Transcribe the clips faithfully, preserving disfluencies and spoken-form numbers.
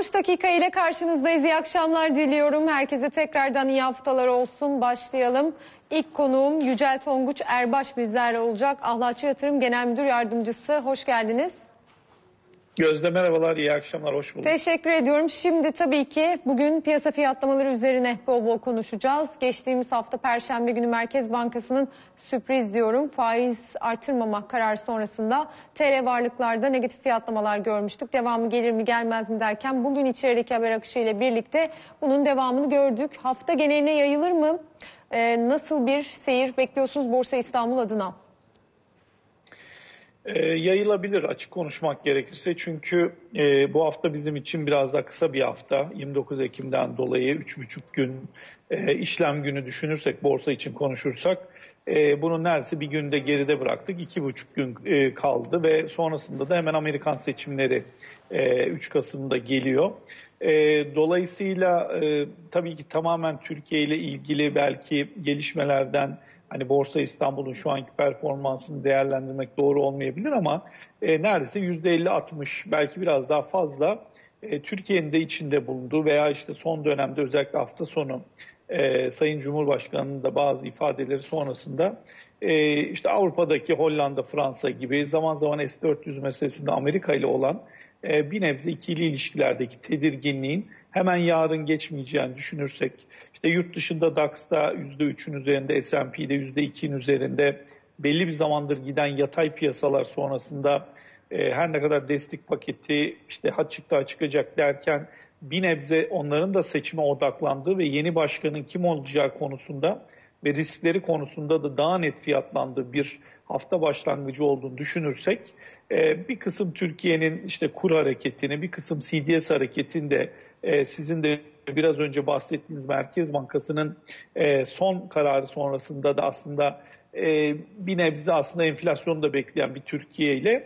altmış dakika ile karşınızdayız. İyi akşamlar diliyorum. Herkese tekrardan iyi haftalar olsun. Başlayalım. İlk konuğum Yücel Tonguç Erbaş bizlerle olacak. Ahlatçı Yatırım Genel Müdür Yardımcısı. Hoş geldiniz. Gözde merhabalar, iyi akşamlar, hoş bulduk. Teşekkür ediyorum. Şimdi tabii ki bugün piyasa fiyatlamaları üzerine bol bol konuşacağız. Geçtiğimiz hafta Perşembe günü Merkez Bankası'nın sürpriz diyorum faiz artırmama kararı sonrasında T L varlıklarda negatif fiyatlamalar görmüştük. Devamı gelir mi gelmez mi derken bugün içerideki haber akışı ile birlikte bunun devamını gördük. Hafta geneline yayılır mı? Ee, nasıl bir seyir bekliyorsunuz Borsa İstanbul adına? E, yayılabilir açık konuşmak gerekirse çünkü e, bu hafta bizim için biraz daha kısa bir hafta. yirmi dokuz Ekim'den dolayı üç buçuk gün e, işlem günü düşünürsek, borsa için konuşursak e, bunu neredeyse bir günde geride bıraktık. iki buçuk gün e, kaldı ve sonrasında da hemen Amerikan seçimleri e, üç Kasım'da geliyor. E, dolayısıyla e, tabii ki tamamen Türkiye ile ilgili belki gelişmelerden hani Borsa İstanbul'un şu anki performansını değerlendirmek doğru olmayabilir ama e, neredeyse yüzde elli altmış belki biraz daha fazla e, Türkiye'nin de içinde bulunduğu veya işte son dönemde özellikle hafta sonu e, Sayın Cumhurbaşkanı'nın da bazı ifadeleri sonrasında e, işte Avrupa'daki Hollanda, Fransa gibi zaman zaman S dört yüz meselesinde Amerika ile olan e, bir nebze ikili ilişkilerdeki tedirginliğin hemen yarın geçmeyeceğini düşünürsek, işte yurt dışında DAX'ta yüzde üçün üzerinde, S and P'de yüzde ikinin üzerinde belli bir zamandır giden yatay piyasalar sonrasında e, her ne kadar destek paketi işte ha çıktı ha çıkacak derken bir nebze onların da seçime odaklandığı ve yeni başkanın kim olacağı konusunda ve riskleri konusunda da daha net fiyatlandığı bir hafta başlangıcı olduğunu düşünürsek bir kısım Türkiye'nin işte kur hareketini, bir kısım C D S hareketini de sizin de biraz önce bahsettiğiniz Merkez Bankası'nın son kararı sonrasında da aslında bir nebze aslında enflasyonu da bekleyen bir Türkiye ile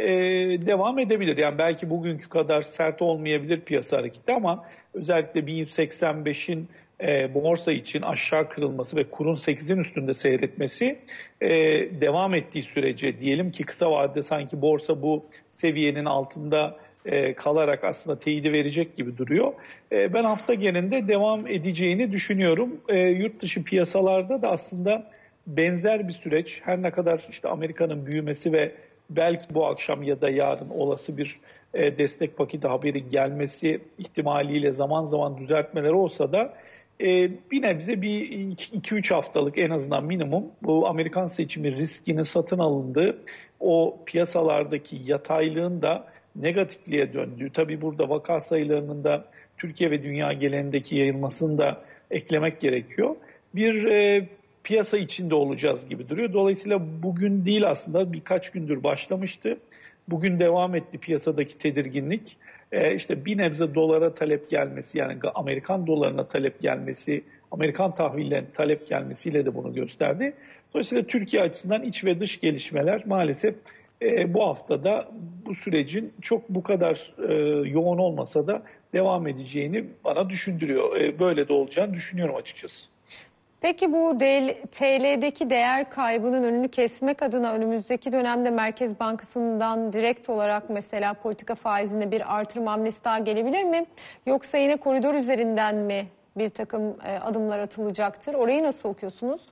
devam edebilir. Yani belki bugünkü kadar sert olmayabilir piyasa hareketi ama özellikle bin yüz seksen beşin E, borsa için aşağı kırılması ve kurun sekizin üstünde seyretmesi e, devam ettiği sürece diyelim ki kısa vadede sanki borsa bu seviyenin altında e, kalarak aslında teyidi verecek gibi duruyor. E, ben hafta genelinde devam edeceğini düşünüyorum. E, yurt dışı piyasalarda da aslında benzer bir süreç, her ne kadar işte Amerika'nın büyümesi ve belki bu akşam ya da yarın olası bir e, destek paketi haberi gelmesi ihtimaliyle zaman zaman düzeltmeler olsa da Ee, bir nebze bir iki üç haftalık en azından minimum bu Amerikan seçimi riskinin satın alındığı, o piyasalardaki yataylığın da negatifliğe döndüğü, tabii burada vaka sayılarının da Türkiye ve dünya genelindeki yayılmasını da eklemek gerekiyor. Bir e, piyasa içinde olacağız gibi duruyor. Dolayısıyla bugün değil aslında birkaç gündür başlamıştı. Bugün devam etti piyasadaki tedirginlik. Ee, işte bir nebze dolara talep gelmesi, yani Amerikan dolarına talep gelmesi, Amerikan tahvillerine talep gelmesiyle de bunu gösterdi. Dolayısıyla Türkiye açısından iç ve dış gelişmeler maalesef e, bu haftada bu sürecin çok bu kadar e, yoğun olmasa da devam edeceğini bana düşündürüyor. E, böyle de olacağını düşünüyorum açıkçası. Peki bu T L'deki değer kaybının önünü kesmek adına önümüzdeki dönemde Merkez Bankası'ndan direkt olarak mesela politika faizinde bir artırma hamlesi daha gelebilir mi? Yoksa yine koridor üzerinden mi bir takım adımlar atılacaktır? Orayı nasıl okuyorsunuz?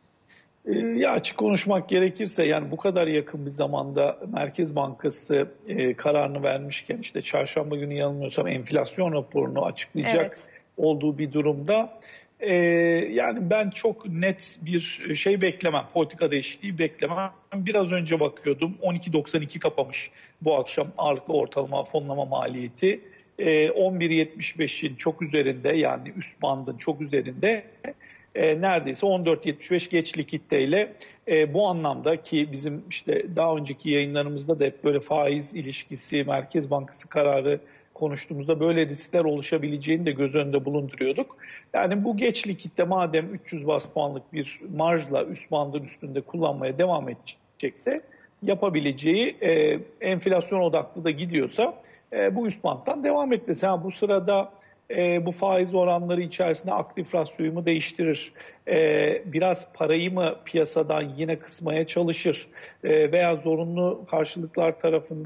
Ya açık konuşmak gerekirse yani bu kadar yakın bir zamanda Merkez Bankası e, kararını vermişken işte çarşamba günü yanılmıyorsam enflasyon raporunu açıklayacak evet. olduğu bir durumda Ee, yani ben çok net bir şey beklemem. Politika değişikliği beklemem. Biraz önce bakıyordum. on iki doksan iki kapamış bu akşam ağırlıklı ortalama fonlama maliyeti. Ee, on bir yetmiş beşin çok üzerinde, yani üst bandın çok üzerinde. Ee, neredeyse on dört yetmiş beş geç likiditeyle e, bu anlamda ki bizim işte daha önceki yayınlarımızda da hep böyle faiz ilişkisi, Merkez Bankası kararı konuştuğumuzda böyle riskler oluşabileceğini de göz önünde bulunduruyorduk. Yani bu geç likitte madem üç yüz baz puanlık bir marjla üst bandın üstünde kullanmaya devam edecekse yapabileceği e, enflasyon odaklı da gidiyorsa e, bu üst bandtan devam etmesi. Yani bu sırada e, bu faiz oranları içerisinde aktif rasyoyu mu değiştirir? E, biraz parayı mı piyasadan yine kısmaya çalışır? E, veya zorunlu karşılıklar tarafında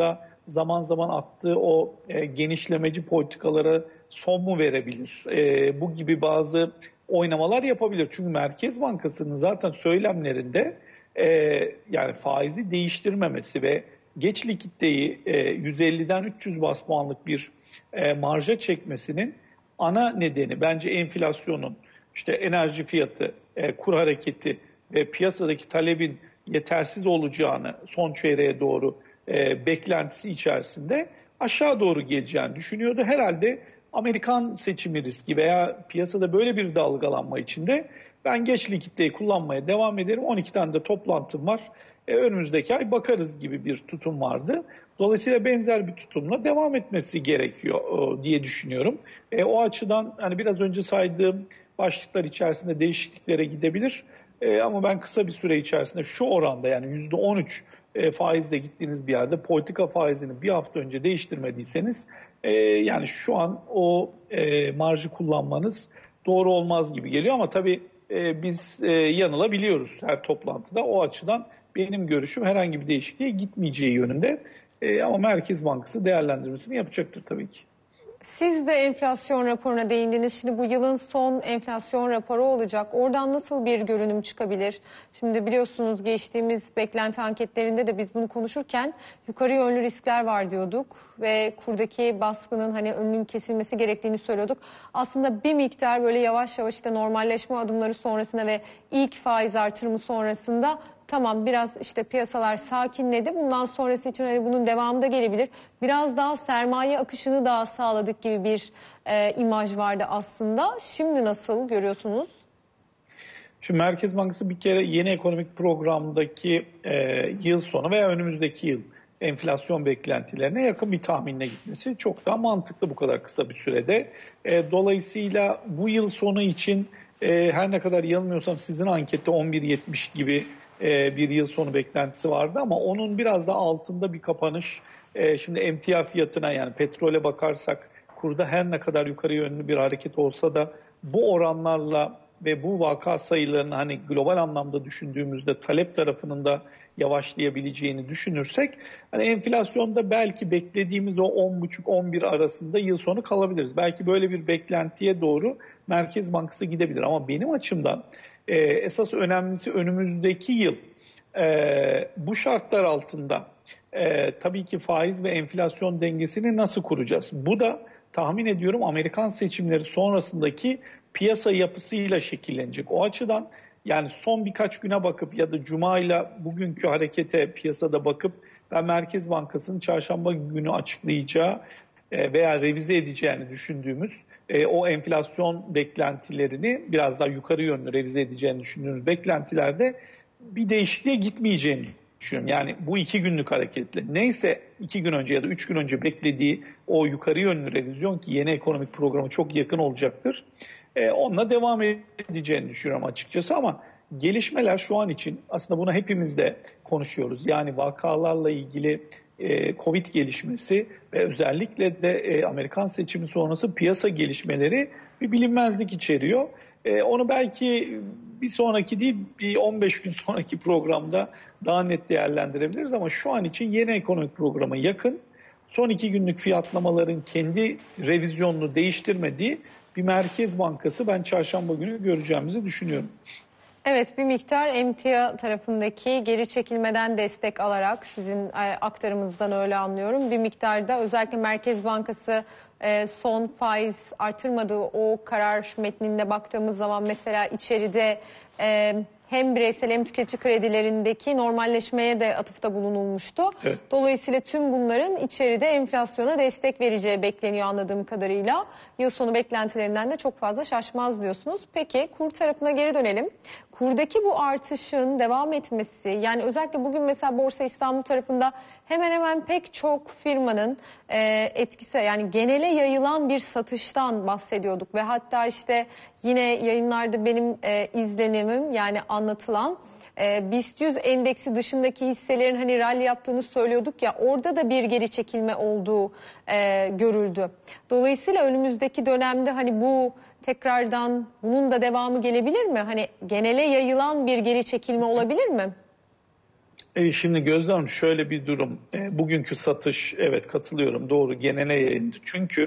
zaman zaman attığı o e, genişlemeci politikalara son mu verebilir? E, bu gibi bazı oynamalar yapabilir. Çünkü Merkez Bankası'nın zaten söylemlerinde e, yani faizi değiştirmemesi ve geç likiditeyi e, yüz elliden üç yüz bas puanlık bir e, marja çekmesinin ana nedeni bence enflasyonun, işte enerji fiyatı, e, kur hareketi ve piyasadaki talebin yetersiz olacağını son çeyreğe doğru e, beklentisi içerisinde aşağı doğru geleceğini düşünüyordu. Herhalde Amerikan seçimi riski veya piyasada böyle bir dalgalanma içinde ben geç likiditeyi kullanmaya devam ederim. on iki tane de toplantım var. E, önümüzdeki ay bakarız gibi bir tutum vardı. Dolayısıyla benzer bir tutumla devam etmesi gerekiyor o, diye düşünüyorum. E, o açıdan hani biraz önce saydığım başlıklar içerisinde değişikliklere gidebilir. E, ama ben kısa bir süre içerisinde şu oranda yani yüzde on üç e, faizle gittiğiniz bir yerde politika faizini bir hafta önce değiştirmediyseniz e, yani şu an o e, marjı kullanmanız doğru olmaz gibi geliyor. Ama tabii e, biz e, yanılabiliyoruz her toplantıda. O açıdan benim görüşüm herhangi bir değişikliğe gitmeyeceği yönünde. E, ama Merkez Bankası değerlendirmesini yapacaktır tabii ki. Siz de enflasyon raporuna değindiniz. Şimdi bu yılın son enflasyon raporu olacak. Oradan nasıl bir görünüm çıkabilir? Şimdi biliyorsunuz geçtiğimiz beklenti anketlerinde de biz bunu konuşurken yukarı yönlü riskler var diyorduk ve kurdaki baskının hani önünün kesilmesi gerektiğini söylüyorduk. Aslında bir miktar böyle yavaş yavaş işte normalleşme adımları sonrasında ve ilk faiz artırımı sonrasında tamam biraz işte piyasalar sakinledi. Bundan sonrası için hani bunun devamı da gelebilir. Biraz daha sermaye akışını daha sağladık gibi bir e, imaj vardı aslında. Şimdi nasıl görüyorsunuz? Şimdi Merkez Bankası bir kere yeni ekonomik programdaki e, yıl sonu veya önümüzdeki yıl enflasyon beklentilerine yakın bir tahminle gitmesi çok daha mantıklı bu kadar kısa bir sürede. E, dolayısıyla bu yıl sonu için e, her ne kadar yanılmıyorsam sizin ankette on bir yetmiş gibi e, bir yıl sonu beklentisi vardı ama onun biraz da altında bir kapanış. E, şimdi emtia fiyatına yani petrole bakarsak kurda her ne kadar yukarı yönlü bir hareket olsa da bu oranlarla ve bu vaka sayılarını hani global anlamda düşündüğümüzde talep tarafının da yavaşlayabileceğini düşünürsek hani enflasyonda belki beklediğimiz o on buçuk on bir arasında yıl sonu kalabiliriz. Belki böyle bir beklentiye doğru Merkez Bankası gidebilir ama benim açımdan e, esas önemlisi önümüzdeki yıl e, bu şartlar altında e, tabii ki faiz ve enflasyon dengesini nasıl kuracağız? Bu da tahmin ediyorum Amerikan seçimleri sonrasındaki piyasa yapısıyla şekillenecek. O açıdan yani son birkaç güne bakıp ya da Cuma ile bugünkü harekete piyasada bakıp ben Merkez Bankası'nın çarşamba günü açıklayacağı veya revize edeceğini düşündüğümüz o enflasyon beklentilerini biraz daha yukarı yönlü revize edeceğini düşündüğümüz beklentilerde bir değişikliğe gitmeyeceğini düşünüyorum. Yani bu iki günlük hareketle neyse iki gün önce ya da üç gün önce beklediği o yukarı yönlü revizyon ki yeni ekonomik programı çok yakın olacaktır. E, onunla devam edeceğini düşünüyorum açıkçası ama gelişmeler şu an için aslında bunu hepimiz de konuşuyoruz. Yani vakalarla ilgili e, Covid gelişmesi ve özellikle de e, Amerikan seçimi sonrası piyasa gelişmeleri bir bilinmezlik içeriyor. E, onu belki bir sonraki değil bir on beş gün sonraki programda daha net değerlendirebiliriz ama şu an için yeni ekonomik programa yakın. Son iki günlük fiyatlamaların kendi revizyonunu değiştirmediği bir Merkez Bankası ben çarşamba günü göreceğimizi düşünüyorum. Evet, bir miktar emtia tarafındaki geri çekilmeden destek alarak sizin aktarımınızdan öyle anlıyorum. Bir miktarda özellikle Merkez Bankası son faiz artırmadığı o karar metninde baktığımız zaman mesela içeride hem bireysel hem tüketici kredilerindeki normalleşmeye de atıfta bulunulmuştu. Evet. Dolayısıyla tüm bunların içeride enflasyona destek vereceği bekleniyor anladığım kadarıyla. Yıl sonu beklentilerinden de çok fazla şaşmaz diyorsunuz. Peki kur tarafına geri dönelim. Kurdaki bu artışın devam etmesi yani özellikle bugün mesela Borsa İstanbul tarafında hemen hemen pek çok firmanın e, etkisi yani genele yayılan bir satıştan bahsediyorduk ve hatta işte yine yayınlarda benim e, izlenimim yani anlatılan e, BIST yüz endeksi dışındaki hisselerin hani rally yaptığını söylüyorduk ya orada da bir geri çekilme olduğu e, görüldü. Dolayısıyla önümüzdeki dönemde hani bu tekrardan bunun da devamı gelebilir mi? Hani genele yayılan bir geri çekilme olabilir mi? E, şimdi Gözde Hanım, şöyle bir durum. E, bugünkü satış, evet katılıyorum, doğru, genele yayıldı. Çünkü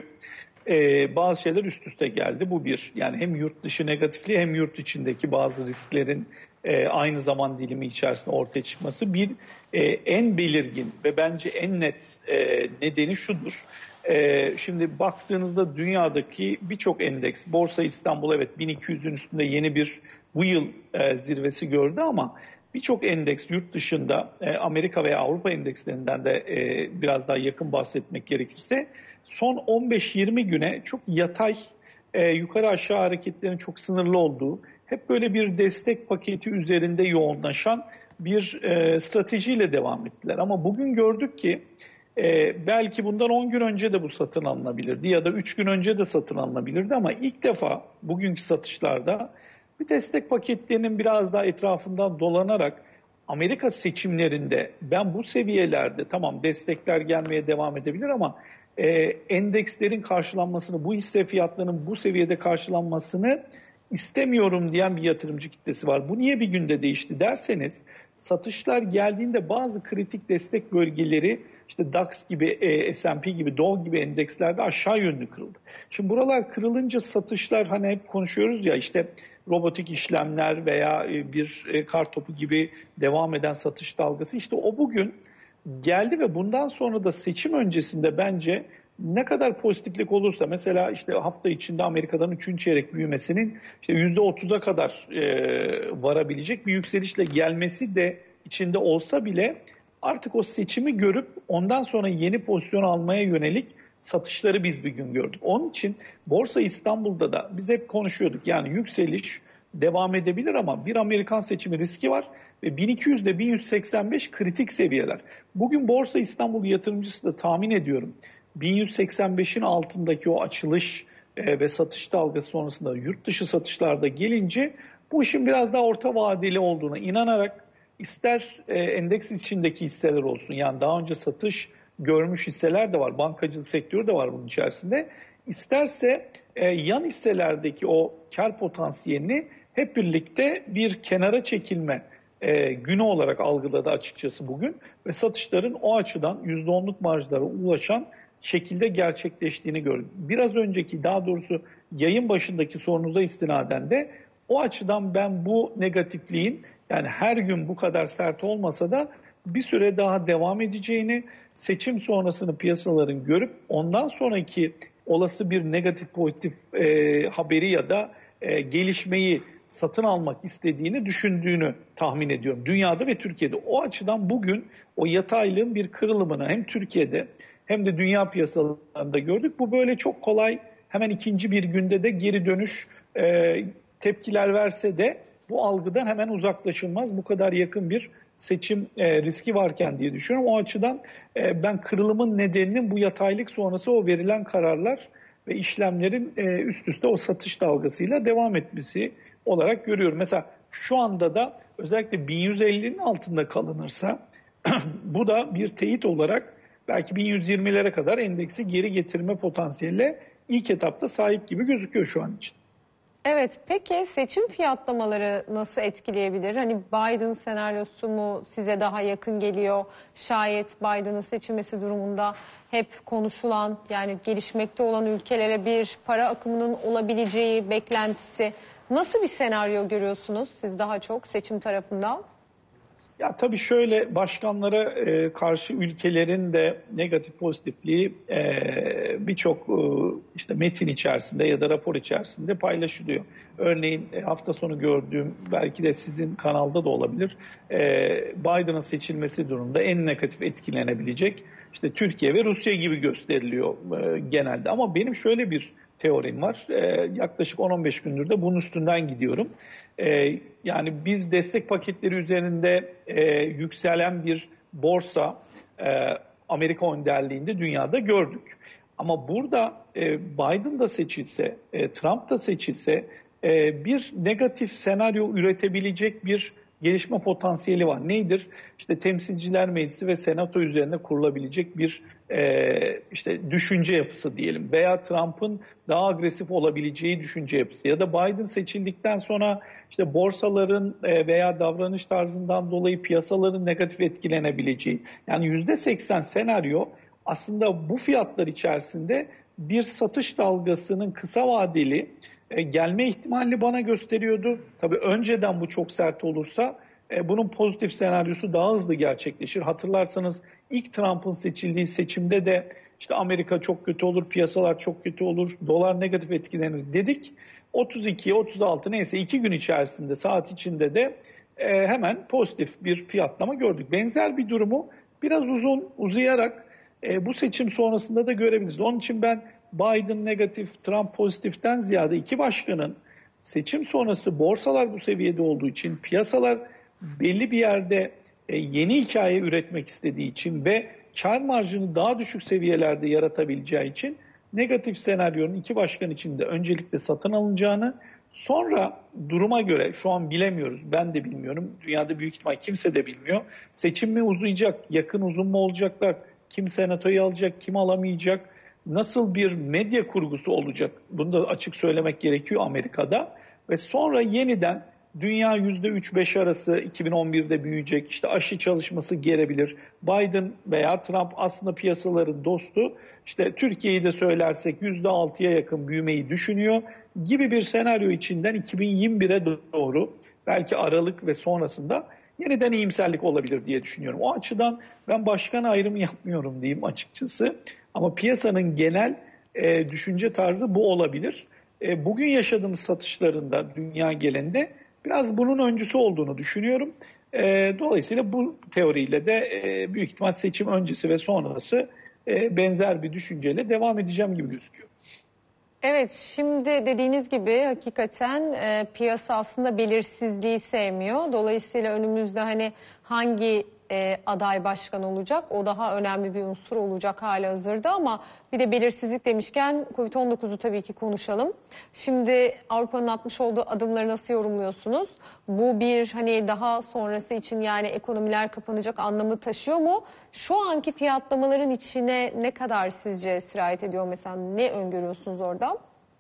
e, bazı şeyler üst üste geldi. Bu bir, yani hem yurt dışı negatifliği hem yurt içindeki bazı risklerin e, aynı zaman dilimi içerisinde ortaya çıkması. Bir e, en belirgin ve bence en net e, nedeni şudur. E, şimdi baktığınızda dünyadaki birçok endeks, Borsa İstanbul evet bin iki yüzün üstünde yeni bir bu yıl e, zirvesi gördü ama birçok endeks yurt dışında, e, Amerika veya Avrupa endekslerinden de e, biraz daha yakın bahsetmek gerekirse son on beş yirmi güne çok yatay, e, yukarı aşağı hareketlerin çok sınırlı olduğu, hep böyle bir destek paketi üzerinde yoğunlaşan bir e, stratejiyle devam ettiler. Ama bugün gördük ki e, belki bundan on gün önce de bu satın alınabilirdi ya da üç gün önce de satın alınabilirdi ama ilk defa bugünkü satışlarda bir destek paketlerinin biraz daha etrafından dolanarak Amerika seçimlerinde ben bu seviyelerde tamam destekler gelmeye devam edebilir ama e, endekslerin karşılanmasını, bu hisse fiyatlarının bu seviyede karşılanmasını istemiyorum diyen bir yatırımcı kitlesi var. Bu niye bir günde değişti derseniz, satışlar geldiğinde bazı kritik destek bölgeleri işte DAX gibi, e, S and P gibi, Dow gibi endekslerde aşağı yönlü kırıldı. Şimdi buralar kırılınca satışlar, hani hep konuşuyoruz ya işte robotik işlemler veya bir kar topu gibi devam eden satış dalgası, işte o bugün geldi ve bundan sonra da seçim öncesinde bence ne kadar pozitiflik olursa, mesela işte hafta içinde Amerika'dan üçüncü çeyrek büyümesinin işte yüzde otuza kadar e, varabilecek bir yükselişle gelmesi de içinde olsa bile artık o seçimi görüp ondan sonra yeni pozisyon almaya yönelik satışları biz bir gün gördük. Onun için Borsa İstanbul'da da biz hep konuşuyorduk. Yani yükseliş devam edebilir ama bir Amerikan seçimi riski var ve bin iki yüz ile bin yüz seksen beş kritik seviyeler. Bugün Borsa İstanbul yatırımcısı da tahmin ediyorum bin yüz seksen beşin altındaki o açılış e, ve satış dalgası sonrasında yurt dışı satışlarda gelince bu işin biraz daha orta vadeli olduğuna inanarak, ister e, endeks içindeki hisseler olsun, yani daha önce satış görmüş hisseler de var, bankacılık sektörü de var bunun içerisinde, İsterse e, yan hisselerdeki o kar potansiyelini hep birlikte bir kenara çekilme e, günü olarak algıladı açıkçası bugün ve satışların o açıdan yüzde onluk marjlara ulaşan şekilde gerçekleştiğini gördük. Biraz önceki, daha doğrusu yayın başındaki sorunuza istinaden de o açıdan ben bu negatifliğin, yani her gün bu kadar sert olmasa da bir süre daha devam edeceğini, seçim sonrasını piyasaların görüp ondan sonraki olası bir negatif pozitif e, haberi ya da e, gelişmeyi satın almak istediğini düşündüğünü tahmin ediyorum. Dünyada ve Türkiye'de. O açıdan bugün o yataylığın bir kırılımını hem Türkiye'de hem de dünya piyasalarında gördük. Bu böyle çok kolay hemen ikinci bir günde de geri dönüş e, tepkiler verse de bu algıdan hemen uzaklaşılmaz. Bu kadar yakın bir seçim e, riski varken diye düşünüyorum. O açıdan e, ben kırılımın nedeninin bu yataylık sonrası o verilen kararlar ve işlemlerin e, üst üste o satış dalgasıyla devam etmesi olarak görüyorum. Mesela şu anda da özellikle bin yüz ellinin altında kalınırsa bu da bir teyit olarak belki bin yüz yirmilere kadar endeksi geri getirme potansiyeline ilk etapta sahip gibi gözüküyor şu an için. Evet, peki seçim fiyatlamaları nasıl etkileyebilir? Hani Biden senaryosu mu size daha yakın geliyor? Şayet Biden'ın seçilmesi durumunda hep konuşulan, yani gelişmekte olan ülkelere bir para akımının olabileceği beklentisi. Nasıl bir senaryo görüyorsunuz siz daha çok seçim tarafından? Ya tabii şöyle, başkanlara e, karşı ülkelerin de negatif pozitifliği e, birçok e, işte metin içerisinde ya da rapor içerisinde paylaşılıyor. Örneğin e, hafta sonu gördüğüm, belki de sizin kanalda da olabilir, e, Biden'ın seçilmesi durumunda en negatif etkilenebilecek işte Türkiye ve Rusya gibi gösteriliyor e, genelde. Ama benim şöyle bir teorim var. Ee, yaklaşık on on beş gündür de bunun üstünden gidiyorum. Ee, yani biz destek paketleri üzerinde e, yükselen bir borsa e, Amerika önderliğinde dünyada gördük. Ama burada e, Biden da seçilse, e, Trump da seçilse e, bir negatif senaryo üretebilecek bir gelişme potansiyeli var. Nedir? İşte Temsilciler Meclisi ve Senato üzerine kurulabilecek bir e, işte düşünce yapısı diyelim veya Trump'ın daha agresif olabileceği düşünce yapısı ya da Biden seçildikten sonra işte borsaların e, veya davranış tarzından dolayı piyasaların negatif etkilenebileceği, yani yüzde seksen senaryo aslında bu fiyatlar içerisinde bir satış dalgasının kısa vadeli e, gelme ihtimalini bana gösteriyordu. Tabii önceden bu çok sert olursa e, bunun pozitif senaryosu daha hızlı gerçekleşir. Hatırlarsanız ilk Trump'ın seçildiği seçimde de işte Amerika çok kötü olur, piyasalar çok kötü olur, dolar negatif etkilenir dedik. otuz iki, otuz altı neyse iki gün içerisinde, saat içinde de e, hemen pozitif bir fiyatlama gördük. Benzer bir durumu biraz uzun uzayarak e, bu seçim sonrasında da görebiliriz. Onun için ben Biden negatif, Trump pozitiften ziyade iki başkanın seçim sonrası borsalar bu seviyede olduğu için, piyasalar belli bir yerde e, yeni hikaye üretmek istediği için ve kar marjını daha düşük seviyelerde yaratabileceği için negatif senaryonun iki başkan için de öncelikle satın alınacağını, sonra duruma göre, şu an bilemiyoruz, ben de bilmiyorum, dünyada büyük ihtimal kimse de bilmiyor, seçim mi uzayacak, yakın uzun mu olacaklar, kim senatoyu alacak, kim alamayacak, nasıl bir medya kurgusu olacak, bunu da açık söylemek gerekiyor Amerika'da. Ve sonra yeniden dünya yüzde üç beş arası iki bin on birde büyüyecek, işte aşı çalışması gelebilir. Biden veya Trump aslında piyasaların dostu, işte Türkiye'yi de söylersek yüzde altıya yakın büyümeyi düşünüyor gibi bir senaryo içinden iki bin yirmi bire doğru, belki Aralık ve sonrasında yeniden iyimserlik olabilir diye düşünüyorum. O açıdan ben başkan ayrımı yapmıyorum diyeyim açıkçası. Ama piyasanın genel e, düşünce tarzı bu olabilir. E, bugün yaşadığımız satışlarında dünya genelinde biraz bunun öncüsü olduğunu düşünüyorum. E, dolayısıyla bu teoriyle de e, büyük ihtimal seçim öncesi ve sonrası e, benzer bir düşünceyle devam edeceğim gibi gözüküyor. Evet, şimdi dediğiniz gibi hakikaten e, piyasa aslında belirsizliği sevmiyor. Dolayısıyla önümüzde hani hangi e, aday başkan olacak, o daha önemli bir unsur olacak halihazırda, ama bir de belirsizlik demişken kovid on dokuzu tabii ki konuşalım. Şimdi Avrupa'nın atmış olduğu adımları nasıl yorumluyorsunuz? Bu bir hani daha sonrası için, yani ekonomiler kapanacak anlamı taşıyor mu? Şu anki fiyatlamaların içine ne kadar sizce sirayet ediyor, mesela ne öngörüyorsunuz orada?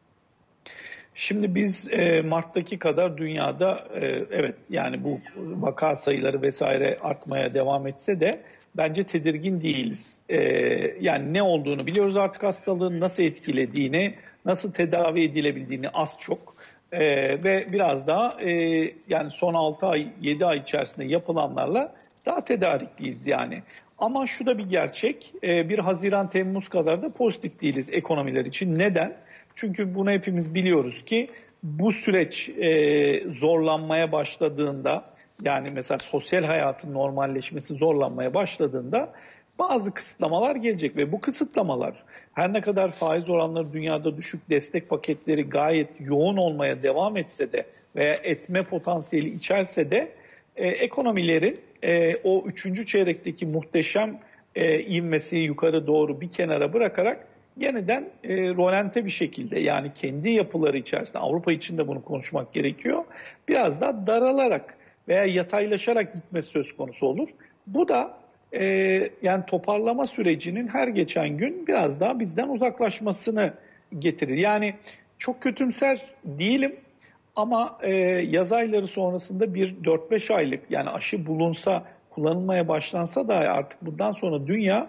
Şimdi biz e, Mart'taki kadar dünyada e, evet, yani bu vaka sayıları vesaire artmaya devam etse de bence tedirgin değiliz. E, yani ne olduğunu biliyoruz artık, hastalığın nasıl etkilediğini, nasıl tedavi edilebildiğini az çok e, ve biraz daha e, yani son altı ay yedi ay içerisinde yapılanlarla daha tedarikliyiz yani. Ama şu da bir gerçek, e, bir Haziran Temmuz kadar da pozitif değiliz ekonomiler için. Neden? Çünkü bunu hepimiz biliyoruz ki bu süreç e, zorlanmaya başladığında, yani mesela sosyal hayatın normalleşmesi zorlanmaya başladığında bazı kısıtlamalar gelecek ve bu kısıtlamalar her ne kadar faiz oranları dünyada düşük, destek paketleri gayet yoğun olmaya devam etse de veya etme potansiyeli içerse de e, ekonomilerin e, o üçüncü çeyrekteki muhteşem e, ivmesi yukarı doğru bir kenara bırakarak yeniden e, rolante bir şekilde, yani kendi yapıları içerisinde, Avrupa için de bunu konuşmak gerekiyor, biraz daha daralarak veya yataylaşarak gitmesi söz konusu olur. Bu da e, yani toparlama sürecinin her geçen gün biraz daha bizden uzaklaşmasını getirir. Yani çok kötümser değilim ama e, yaz ayları sonrasında bir dört beş aylık, yani aşı bulunsa, kullanılmaya başlansa da artık bundan sonra dünya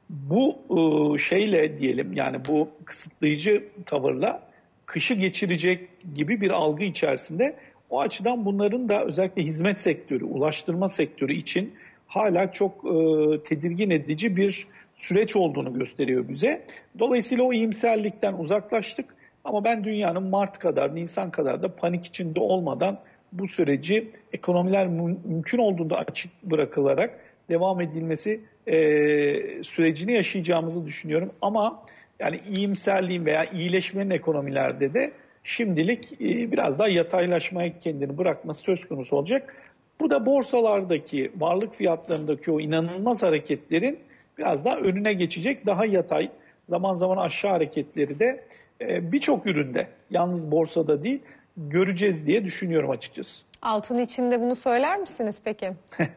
bu e, şeyle diyelim, yani bu kısıtlayıcı tavırla kışı geçirecek gibi bir algı içerisinde. O açıdan bunların da özellikle hizmet sektörü, ulaştırma sektörü için hala çok e, tedirgin edici bir süreç olduğunu gösteriyor bize. Dolayısıyla o iyimserlikten uzaklaştık ama ben dünyanın Mart kadar, Nisan kadar da panik içinde olmadan bu süreci ekonomiler mü- mümkün olduğunda açık bırakılarak devam edilmesi e, sürecini yaşayacağımızı düşünüyorum. Ama yani iyimserliğin veya iyileşmenin ekonomilerde de şimdilik e, biraz daha yataylaşmaya kendini bırakması söz konusu olacak. Bu da borsalardaki, varlık fiyatlarındaki o inanılmaz hareketlerin biraz daha önüne geçecek, daha yatay, zaman zaman aşağı hareketleri de e, birçok üründe, yalnız borsada değil, göreceğiz diye düşünüyorum açıkçası. Altın içinde bunu söyler misiniz peki?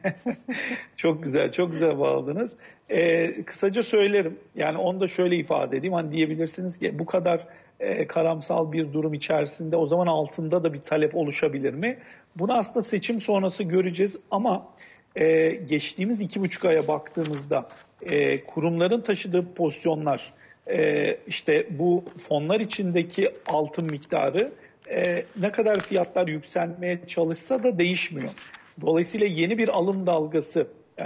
Çok güzel, çok güzel bağladınız. Ee, kısaca söylerim. Yani onu da şöyle ifade edeyim. Hani diyebilirsiniz ki bu kadar e, karamsal bir durum içerisinde o zaman altında da bir talep oluşabilir mi? Bunu aslında seçim sonrası göreceğiz ama e, geçtiğimiz iki buçuk aya baktığımızda e, kurumların taşıdığı pozisyonlar, e, işte bu fonlar içindeki altın miktarı e, ne kadar fiyatlar yükselmeye çalışsa da değişmiyor. Dolayısıyla yeni bir alım dalgası e,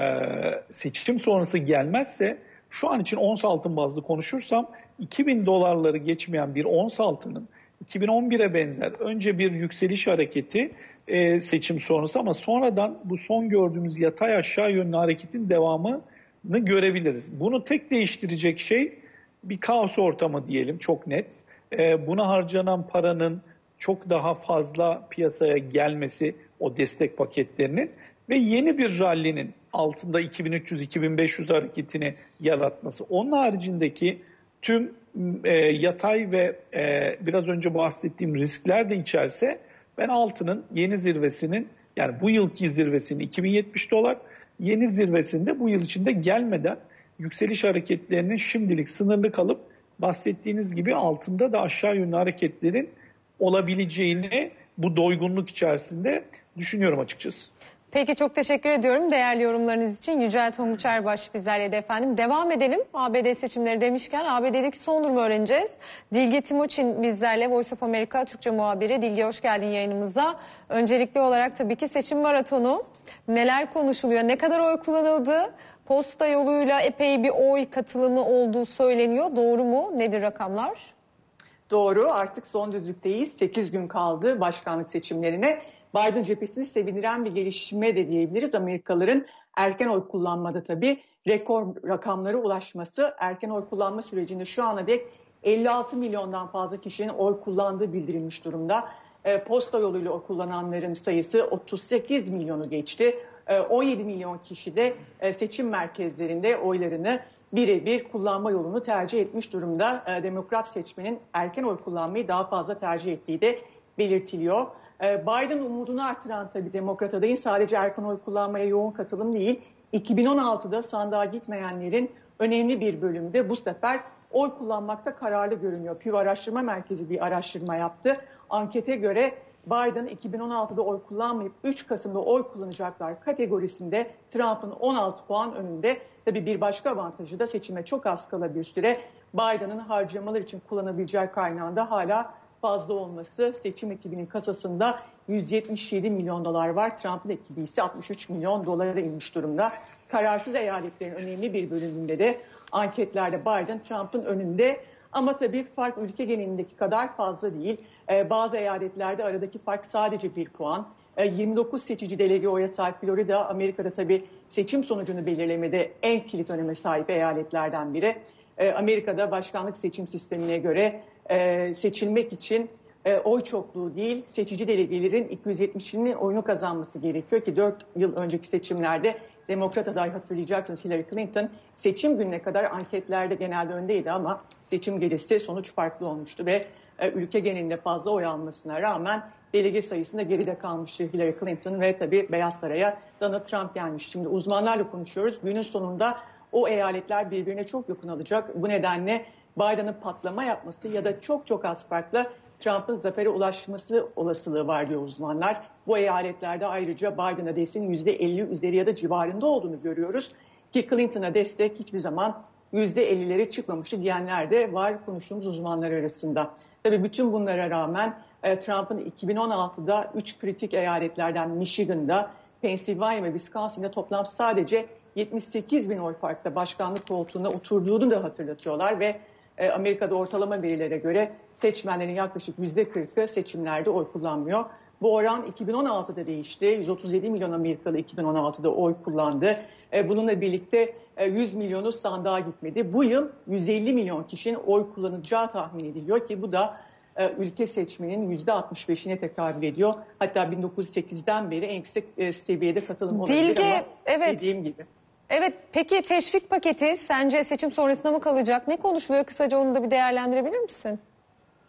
seçim sonrası gelmezse şu an için ons altın bazlı konuşursam iki bin dolarları geçmeyen bir ons altının iki bin on bire benzer önce bir yükseliş hareketi e, seçim sonrası ama sonradan bu son gördüğümüz yatay aşağı yönlü hareketin devamını görebiliriz. Bunu tek değiştirecek şey bir kaos ortamı diyelim, çok net. E, buna harcanan paranın çok daha fazla piyasaya gelmesi, o destek paketlerinin ve yeni bir rallinin altında iki bin üç yüz iki bin beş yüz hareketini yaratması. Onun haricindeki tüm e, yatay ve e, biraz önce bahsettiğim riskler de içerse ben altının yeni zirvesinin, yani bu yılki zirvesinin iki bin yetmiş dolar, yeni zirvesinde bu yıl içinde gelmeden yükseliş hareketlerinin şimdilik sınırlı kalıp bahsettiğiniz gibi altında da aşağı yönlü hareketlerin olabileceğini bu doygunluk içerisinde düşünüyorum açıkçası. Peki, çok teşekkür ediyorum değerli yorumlarınız için. Yücel Tonguç Erbaş bizlerleydi efendim. Devam edelim. A B D seçimleri demişken A B D'deki son durumu öğreneceğiz. Dilge Timoçin bizlerle, Voice of America Türkçe muhabiri. Dilge, hoş geldin yayınımıza. Öncelikli olarak tabii ki seçim maratonu. Neler konuşuluyor? Ne kadar oy kullanıldı? Posta yoluyla epey bir oy katılımı olduğu söyleniyor. Doğru mu? Nedir rakamlar? Doğru, artık son düzlükteyiz. sekiz gün kaldı başkanlık seçimlerine. Biden cephesini sevindiren bir gelişme de diyebiliriz. Amerikalıların erken oy kullanmada tabii rekor rakamlara ulaşması. Erken oy kullanma sürecinde şu ana dek elli altı milyondan fazla kişinin oy kullandığı bildirilmiş durumda. E, posta yoluyla oy kullananların sayısı otuz sekiz milyonu geçti. E, on yedi milyon kişi de e, seçim merkezlerinde oylarını birebir kullanma yolunu tercih etmiş durumda. E, Demokrat seçmenin erken oy kullanmayı daha fazla tercih ettiği de belirtiliyor. Biden umudunu artıran tabii Demokrat adayın sadece erken oy kullanmaya yoğun katılım değil, iki bin on altıda sandığa gitmeyenlerin önemli bir bölümü de bu sefer oy kullanmakta kararlı görünüyor. Pew Araştırma Merkezi bir araştırma yaptı. Ankete göre Biden iki bin on altıda oy kullanmayıp üç Kasım'da oy kullanacaklar kategorisinde Trump'ın on altı puan önünde. Tabii bir başka avantajı da seçime çok az kala bir süre Biden'ın harcamalar için kullanabileceği kaynağında hala fazla olması. Seçim ekibinin kasasında yüz yetmiş yedi milyon dolar var. Trump'ın ekibi ise altmış üç milyon dolara inmiş durumda. Kararsız eyaletlerin önemli bir bölümünde de anketlerde Biden Trump'ın önünde. Ama tabii fark ülke genelindeki kadar fazla değil. Ee, bazı eyaletlerde aradaki fark sadece bir puan. Ee, yirmi dokuz seçici delege oya sahip Florida, Amerika'da tabii seçim sonucunu belirlemede en kilit öneme sahip eyaletlerden biri. Ee, Amerika'da başkanlık seçim sistemine göre e, seçilmek için e, oy çokluğu değil, seçici delegelerin iki yüz yetmişinin oyunu kazanması gerekiyor ki dört yıl önceki seçimlerde Demokrat aday, hatırlayacaksınız, Hillary Clinton seçim gününe kadar anketlerde genelde öndeydi ama seçim gecesi sonuç farklı olmuştu ve e, ülke genelinde fazla oy almasına rağmen delege sayısında geride kalmıştı Hillary Clinton ve tabii Beyaz Saray'a Donald Trump gelmiş. Şimdi uzmanlarla konuşuyoruz. Günün sonunda o eyaletler birbirine çok yakın alacak. Bu nedenle Biden'ın patlama yapması ya da çok çok az farklı Trump'ın zafere ulaşması olasılığı var diyor uzmanlar. Bu eyaletlerde ayrıca Biden'a desteğin yüzde elli üzeri ya da civarında olduğunu görüyoruz. Ki Clinton'a destek hiçbir zaman yüzde ellileri çıkmamıştı diyenler de var konuştuğumuz uzmanlar arasında. Tabii bütün bunlara rağmen Trump'ın iki bin on altıda üç kritik eyaletlerden Michigan'da, Pennsylvania ve Wisconsin'de toplam sadece yetmiş sekiz bin oy farkla başkanlık koltuğuna oturduğunu da hatırlatıyorlar ve Amerika'da ortalama verilere göre seçmenlerin yaklaşık yüzde kırkı seçimlerde oy kullanmıyor. Bu oran iki bin on altıda değişti. yüz otuz yedi milyon Amerikalı iki bin on altıda oy kullandı. Bununla birlikte yüz milyonu sandığa gitmedi. Bu yıl yüz elli milyon kişinin oy kullanacağı tahmin ediliyor ki bu da ülke seçmenin yüzde altmış beşine tekabül ediyor. Hatta bin dokuz yüz sekizden beri en yüksek seviyede katılım olabilir Dilge, ama evet. dediğim gibi. Evet, peki teşvik paketi sence seçim sonrasında mı kalacak? Ne konuşuluyor? Kısaca onu da bir değerlendirebilir misin?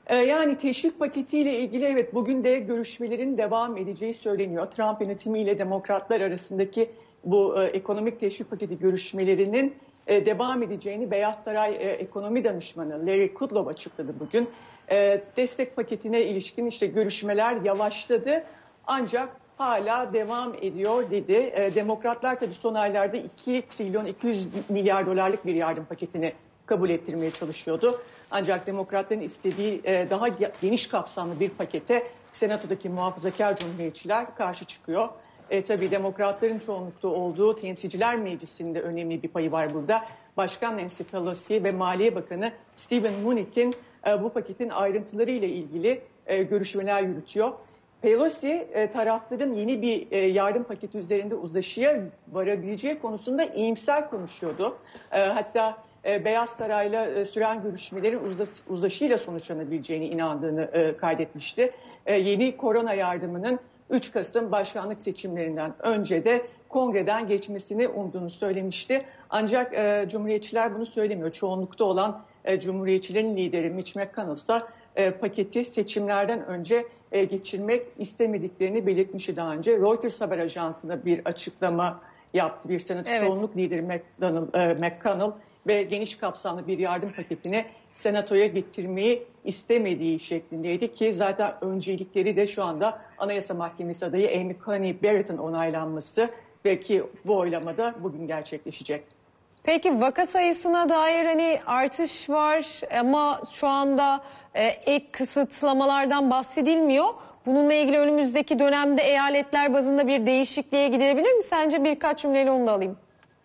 Yani teşvik paketiyle ilgili evet bugün de görüşmelerin devam edeceği söyleniyor. Trump yönetimiyle demokratlar arasındaki bu e, ekonomik teşvik paketi görüşmelerinin e, devam edeceğini Beyaz Saray e, ekonomi danışmanı Larry Kudlow açıkladı bugün. E, destek paketine ilişkin işte görüşmeler yavaşladı ancak hala devam ediyor dedi. E, demokratlar tabii son aylarda iki trilyon iki yüz milyar dolarlık bir yardım paketini kabul ettirmeye çalışıyordu. Ancak demokratların istediği e, daha geniş kapsamlı bir pakete senatodaki muhafazakar cumhuriyetçiler karşı çıkıyor. E, tabii demokratların çoğunlukta olduğu Temsilciler Meclisi'nde önemli bir payı var burada. Başkan Nancy Pelosi ve Maliye Bakanı Steven Mnuchin e, bu paketin ayrıntıları ile ilgili e, görüşmeler yürütüyor. Pelosi e, tarafların yeni bir e, yardım paketi üzerinde uzlaşıya varabileceği konusunda iyimser konuşuyordu. E, hatta e, Beyaz Saray'la e, süren görüşmelerin uzlaş, uzlaşıyla sonuçlanabileceğine inandığını e, kaydetmişti. E, yeni korona yardımının üç Kasım başkanlık seçimlerinden önce de kongreden geçmesini umduğunu söylemişti. Ancak e, Cumhuriyetçiler bunu söylemiyor. Çoğunlukta olan e, Cumhuriyetçilerin lideri Mitch McConnell ise e, paketi seçimlerden önce e, geçirmek istemediklerini belirtmişti daha önce. Reuters haber ajansına bir açıklama yaptı. Bir senato evet. çoğunluk lideri McDonald, e, McConnell ve geniş kapsamlı bir yardım paketini senatoya getirmeyi istemediği şeklindeydi ki zaten öncelikleri de şu anda Anayasa Mahkemesi adayı Amy Coney Barrett'ın onaylanması ve ki bu oylamada bugün gerçekleşecek. Peki vaka sayısına dair hani artış var ama şu anda e, ek kısıtlamalardan bahsedilmiyor. Bununla ilgili önümüzdeki dönemde eyaletler bazında bir değişikliğe gidilebilir mi? Sence birkaç cümleyle onu da alayım.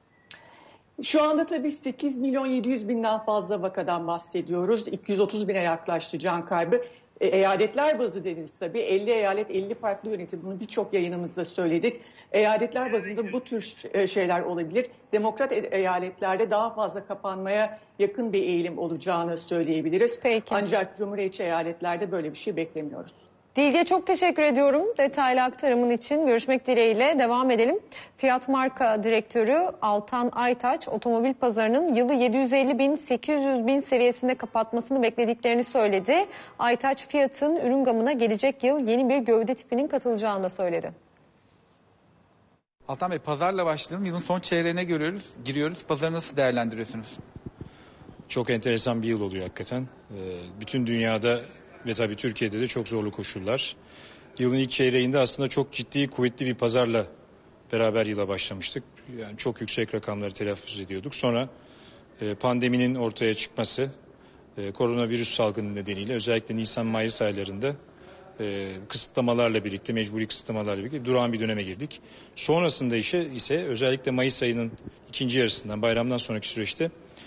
Şu anda tabii sekiz milyon yedi yüz binden fazla vakadan bahsediyoruz. iki yüz otuz bine yaklaştı can kaybı. E, eyaletler bazı dediniz tabii. elli eyalet, elli farklı yönetim. Bunu birçok yayınımızda söyledik. Eyaletler bazında bu tür şeyler olabilir. Demokrat eyaletlerde daha fazla kapanmaya yakın bir eğilim olacağını söyleyebiliriz. Peki. Ancak Cumhuriyetçi eyaletlerde böyle bir şey beklemiyoruz. Dilge çok teşekkür ediyorum detaylı aktarımın için. Görüşmek dileğiyle devam edelim. Fiyat Marka Direktörü Altan Aytaç, otomobil pazarının yılı yedi yüz elli bin sekiz yüz bin seviyesinde kapatmasını beklediklerini söyledi. Aytaç, Fiat'ın ürün gamına gelecek yıl yeni bir gövde tipinin katılacağını da söyledi. Altan Bey, pazarla başlayalım. Yılın son çeyreğine görüyoruz, giriyoruz. Pazarı nasıl değerlendiriyorsunuz? Çok enteresan bir yıl oluyor hakikaten. Ee, bütün dünyada ve tabii Türkiye'de de çok zorlu koşullar. Yılın ilk çeyreğinde aslında çok ciddi, kuvvetli bir pazarla beraber yıla başlamıştık. Yani çok yüksek rakamları telaffuz ediyorduk. Sonra e, pandeminin ortaya çıkması, e, koronavirüs salgını nedeniyle özellikle Nisan-Mayıs aylarında e, kısıtlamalarla birlikte, mecburi kısıtlamalarla birlikte durağan bir döneme girdik. Sonrasında işe ise özellikle Mayıs ayının ikinci yarısından, bayramdan sonraki süreçte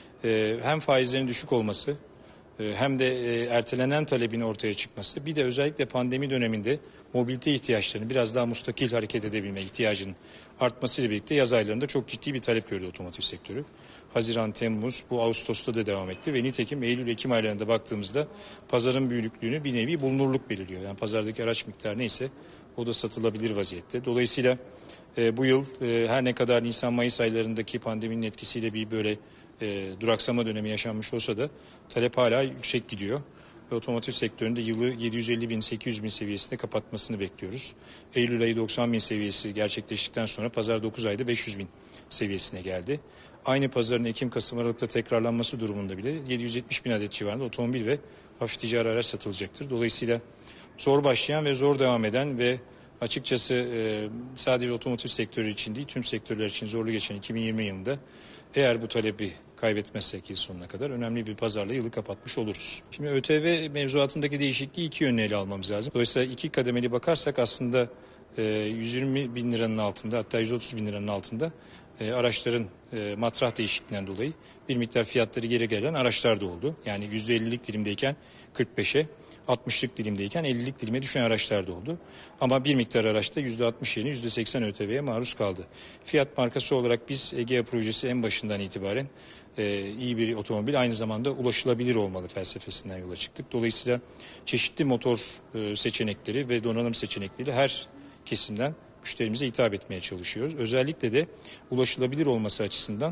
e, hem faizlerin düşük olması, hem de ertelenen talebin ortaya çıkması, bir de özellikle pandemi döneminde mobilite ihtiyaçlarını biraz daha mustakil hareket edebilme ihtiyacının artmasıyla birlikte yaz aylarında çok ciddi bir talep gördü otomotiv sektörü. Haziran, Temmuz, bu Ağustos'ta da devam etti ve nitekim Eylül, Ekim aylarında baktığımızda pazarın büyüklüğünü bir nevi bulunurluk belirliyor. Yani pazardaki araç miktarı neyse o da satılabilir vaziyette. Dolayısıyla e, bu yıl e, her ne kadar Nisan-Mayıs aylarındaki pandeminin etkisiyle bir böyle E, duraksama dönemi yaşanmış olsa da talep hala yüksek gidiyor. Ve otomotiv sektöründe yılı yedi yüz elli bin sekiz yüz bin seviyesinde kapatmasını bekliyoruz. Eylül ayı doksan bin seviyesi gerçekleştikten sonra pazar dokuz ayda beş yüz bin seviyesine geldi. Aynı pazarın Ekim-Kasım Aralık'ta tekrarlanması durumunda bile yedi yüz yetmiş bin adet civarında otomobil ve hafif ticari araç satılacaktır. Dolayısıyla zor başlayan ve zor devam eden ve açıkçası e, sadece otomotiv sektörü için değil tüm sektörler için zorlu geçen iki bin yirmi yılında eğer bu talebi kaybetmezsek yıl sonuna kadar önemli bir pazarla yılı kapatmış oluruz. Şimdi ÖTV mevzuatındaki değişikliği iki yönlü ele almamız lazım. Dolayısıyla iki kademeli bakarsak aslında e, yüz yirmi bin liranın altında, hatta yüz otuz bin liranın altında e, araçların e, matrah değişikliğinden dolayı bir miktar fiyatları geri gelen araçlar da oldu. Yani yüzde ellilik dilimdeyken kırk beşe, altmışlık dilimdeyken ellilik dilime düşen araçlar da oldu. Ama bir miktar araçta yüzde altmış yerine yüzde seksen ÖTV'ye maruz kaldı. Fiyat markası olarak biz Egea projesi en başından itibaren e, iyi bir otomobil, aynı zamanda ulaşılabilir olmalı felsefesinden yola çıktık. Dolayısıyla çeşitli motor e, seçenekleri ve donanım seçenekleri her kesimden müşterimize hitap etmeye çalışıyoruz. Özellikle de ulaşılabilir olması açısından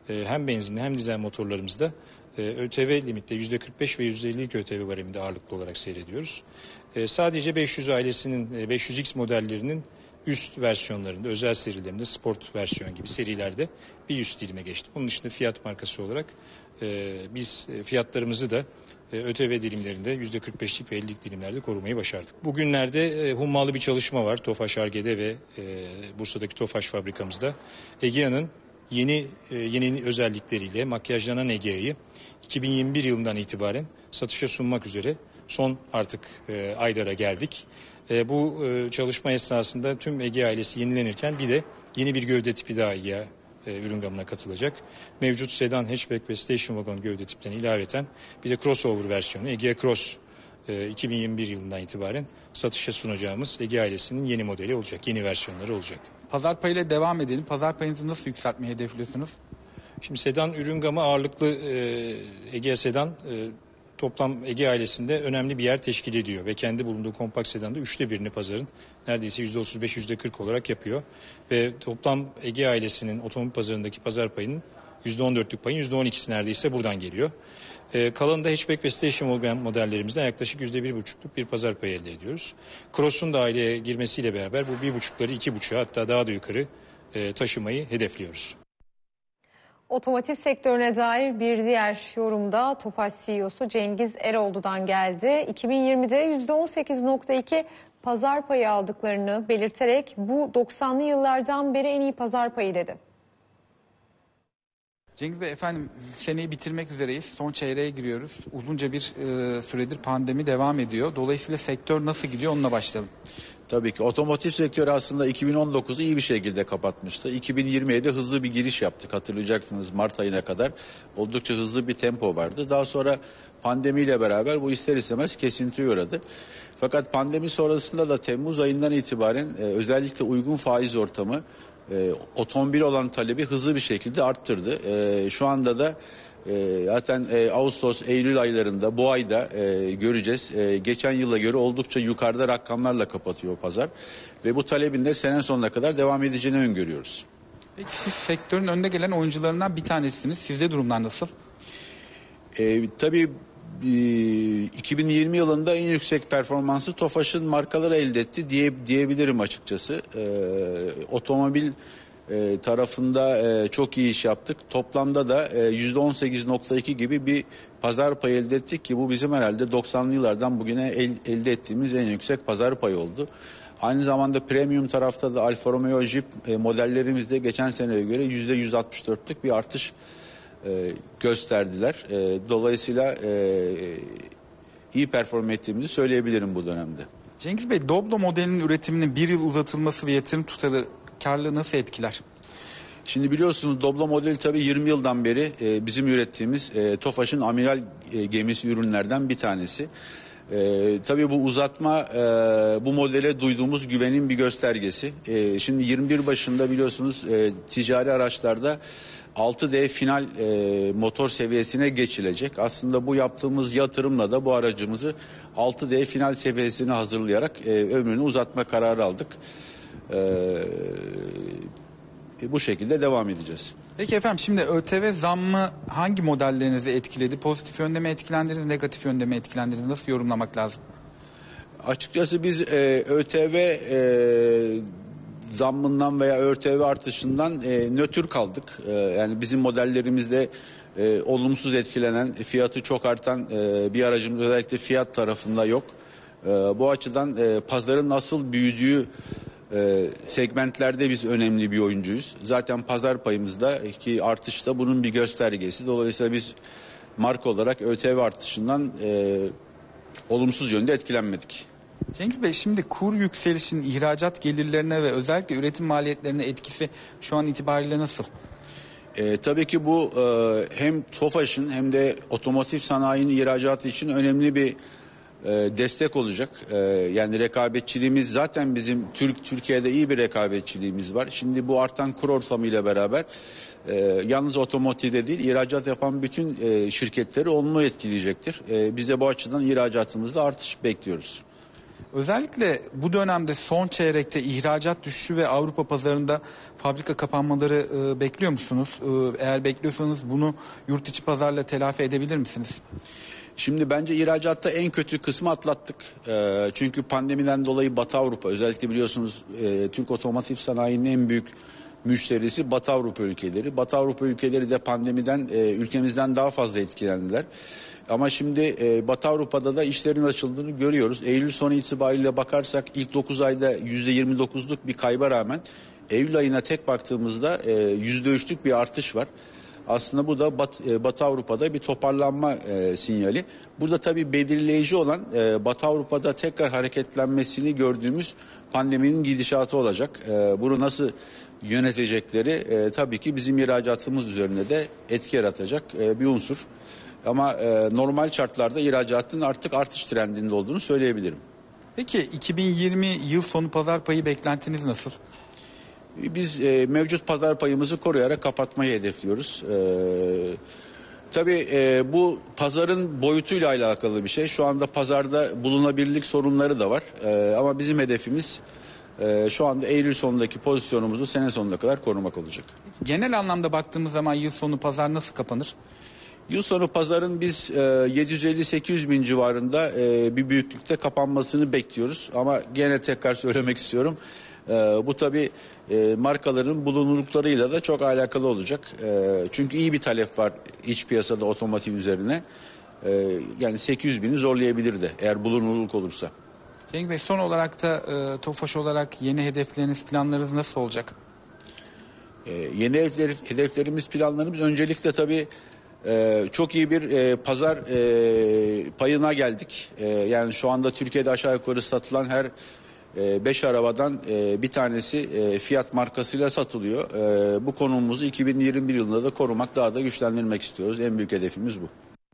e, hem benzinli hem dizel motorlarımızda e, ÖTV limitte yüzde kırk beş ve yüzde ellilik ÖTV bareminde ağırlıklı olarak seyrediyoruz. E, sadece beş yüz ailesinin e, beş yüz X modellerinin üst versiyonlarında, özel serilerinde, sport versiyon gibi serilerde bir üst dilime geçti. Onun dışında fiyat markası olarak e, biz e, fiyatlarımızı da e, ÖTV dilimlerinde yüzde kırk beşlik ve ellilik dilimlerde korumayı başardık. Bugünlerde e, hummalı bir çalışma var Tofaş Ar-Ge'de ve e, Bursa'daki Tofaş fabrikamızda. Egea'nın yeni e, yeni özellikleriyle makyajlanan Egea'yı iki bin yirmi bir yılından itibaren satışa sunmak üzere son artık e, aylara geldik. E, bu e, çalışma esnasında tüm Ege ailesi yenilenirken bir de yeni bir gövde tipi daha Egea e, ürün gamına katılacak. Mevcut sedan, hatchback ve station wagon gövde tiplerine ilaveten bir de crossover versiyonu Egea Cross e, iki bin yirmi bir yılından itibaren satışa sunacağımız Ege ailesinin yeni modeli olacak, yeni versiyonları olacak. Pazar payıyla devam edelim. Pazar payınızı nasıl yükseltmeyi hedefliyorsunuz? Şimdi sedan ürün gamı ağırlıklı e, Egea sedan e, toplam Ege ailesinde önemli bir yer teşkil ediyor ve kendi bulunduğu kompakt sedanda üçte birini pazarın neredeyse yüzde otuz beş yüzde kırk olarak yapıyor. Ve toplam Ege ailesinin otomobil pazarındaki pazar payının yüzde on dörtlük payın yüzde on ikisi neredeyse buradan geliyor. Ee, kalanında hatchback ve station wagon modellerimizden yaklaşık yüzde bir buçukluk bir pazar payı elde ediyoruz. Cross'un da aileye girmesiyle beraber bu bir buçukları iki buçuğa hatta daha da yukarı e, taşımayı hedefliyoruz. Otomotiv sektörüne dair bir diğer yorumda Tofaş C E O'su Cengiz Eroğlu'dan geldi. iki bin yirmide yüzde on sekiz nokta iki pazar payı aldıklarını belirterek bu doksanlı yıllardan beri en iyi pazar payı dedi. Cengiz Bey, efendim seneyi bitirmek üzereyiz. Son çeyreğe giriyoruz. Uzunca bir e, süredir pandemi devam ediyor. Dolayısıyla sektör nasıl gidiyor, onunla başlayalım. Tabii ki otomotiv sektörü aslında iki bin on dokuzu iyi bir şekilde kapatmıştı. iki bin yirmiye de hızlı bir giriş yaptık. Hatırlayacaksınız, Mart ayına kadar oldukça hızlı bir tempo vardı. Daha sonra pandemiyle beraber bu ister istemez kesintiye uğradı. Fakat pandemi sonrasında da Temmuz ayından itibaren e, özellikle uygun faiz ortamı e, otomobil olan talebi hızlı bir şekilde arttırdı. E, şu anda da E, zaten e, Ağustos, Eylül aylarında bu ayda e, göreceğiz. E, geçen yıla göre oldukça yukarıda rakamlarla kapatıyor pazar. Ve bu talebin de sene sonuna kadar devam edeceğini öngörüyoruz. Peki siz sektörün önde gelen oyuncularından bir tanesiniz. Sizde durumlar nasıl? E, tabii e, iki bin yirmi yılında en yüksek performansı Tofaş'ın markaları elde etti diye, diyebilirim açıkçası. E, otomobil E, tarafında e, çok iyi iş yaptık. Toplamda da e, yüzde on sekiz nokta iki gibi bir pazar payı elde ettik ki bu bizim herhalde doksanlı yıllardan bugüne el, elde ettiğimiz en yüksek pazar payı oldu. Aynı zamanda premium tarafta da Alfa Romeo Jeep e, modellerimizde geçen seneye göre yüzde yüz altmış dörtlük bir artış e, gösterdiler. E, dolayısıyla e, iyi perform ettiğimizi söyleyebilirim bu dönemde. Cengiz Bey, Doblo modelinin üretiminin bir yıl uzatılması ve yatırım tutarı karlılığı nasıl etkiler? Şimdi biliyorsunuz Doblo modeli tabii yirmi yıldan beri e, bizim ürettiğimiz e, Tofaş'ın amiral e, gemisi ürünlerden bir tanesi. E, tabii bu uzatma e, bu modele duyduğumuz güvenin bir göstergesi. E, şimdi yirmi bir başında biliyorsunuz e, ticari araçlarda altı D final e, motor seviyesine geçilecek. Aslında bu yaptığımız yatırımla da bu aracımızı altı D final seviyesine hazırlayarak e, ömrünü uzatma kararı aldık. Ee, bu şekilde devam edeceğiz. Peki efendim, şimdi ÖTV zammı hangi modellerinizi etkiledi? Pozitif yönde mi etkilendirdiniz, negatif yönde mi etkilendirdiniz? Nasıl yorumlamak lazım? Açıkçası biz e, ÖTV e, zammından veya ÖTV artışından e, nötr kaldık. E, yani bizim modellerimizde e, olumsuz etkilenen, fiyatı çok artan e, bir aracımız özellikle fiyat tarafında yok. E, bu açıdan e, pazarın nasıl büyüdüğü e, segmentlerde biz önemli bir oyuncuyuz. Zaten pazar payımızdaki artış da bunun bir göstergesi. Dolayısıyla biz marka olarak ÖTV artışından e, olumsuz yönde etkilenmedik. Cengiz Bey, şimdi kur yükselişinin ihracat gelirlerine ve özellikle üretim maliyetlerine etkisi şu an itibariyle nasıl? E, tabii ki bu e, hem Tofaş'ın hem de otomotiv sanayinin ihracatı için önemli bir e, destek olacak. E, yani rekabetçiliğimiz zaten bizim Türk Türkiye'de iyi bir rekabetçiliğimiz var. Şimdi bu artan kur ortamıyla beraber e, yalnız otomotivde değil ihracat yapan bütün e, şirketleri olumlu etkileyecektir. E, biz de bu açıdan ihracatımızda artış bekliyoruz. Özellikle bu dönemde son çeyrekte ihracat düşüşü ve Avrupa pazarında fabrika kapanmaları e, bekliyor musunuz? E, eğer bekliyorsanız bunu yurt içi pazarla telafi edebilir misiniz? Şimdi bence ihracatta en kötü kısmı atlattık. E, çünkü pandemiden dolayı Batı Avrupa, özellikle biliyorsunuz e, Türk otomotiv sanayinin en büyük müşterisi Batı Avrupa ülkeleri. Batı Avrupa ülkeleri de pandemiden e, ülkemizden daha fazla etkilendiler. Ama şimdi e, Batı Avrupa'da da işlerin açıldığını görüyoruz. Eylül sonu itibariyle bakarsak ilk dokuz ayda yüzde yirmi dokuzluk bir kayba rağmen Eylül ayına tek baktığımızda e, yüzde üçlük bir artış var. Aslında bu da Bat, e, Batı Avrupa'da bir toparlanma e, sinyali. Burada tabii belirleyici olan e, Batı Avrupa'da tekrar hareketlenmesini gördüğümüz pandeminin gidişatı olacak. E, bunu nasıl yönetecekleri e, tabii ki bizim ihracatımız üzerine de etki yaratacak e, bir unsur. Ama e, normal şartlarda ihracatın artık artış trendinde olduğunu söyleyebilirim. Peki iki bin yirmi yıl sonu pazar payı beklentiniz nasıl? Biz e, mevcut pazar payımızı koruyarak kapatmayı hedefliyoruz. E, tabii e, bu pazarın boyutuyla alakalı bir şey. Şu anda pazarda bulunabilirlik sorunları da var. E, ama bizim hedefimiz e, şu anda Eylül sonundaki pozisyonumuzu sene sonuna kadar korumak olacak. Genel anlamda baktığımız zaman yıl sonu pazar nasıl kapanır? Yıl sonu pazarın biz e, yedi yüz elli sekiz yüz bin civarında e, bir büyüklükte kapanmasını bekliyoruz. Ama gene tekrar söylemek istiyorum. E, bu tabii e, markaların bulunurluklarıyla da çok alakalı olacak. E, çünkü iyi bir talep var iç piyasada otomotiv üzerine. E, yani sekiz yüz bini zorlayabilir de eğer bulunurluk olursa. Cenk Bey, son olarak da e, TOFAŞ olarak yeni hedefleriniz, planlarınız nasıl olacak? E, yeni hedefler, hedeflerimiz, planlarımız öncelikle tabii Ee, çok iyi bir e, pazar e, payına geldik. E, yani şu anda Türkiye'de aşağı yukarı satılan her beş e, arabadan e, bir tanesi e, Fiat markasıyla satılıyor. E, bu konumumuzu iki bin yirmi bir yılında da korumak, daha da güçlendirmek istiyoruz. En büyük hedefimiz bu.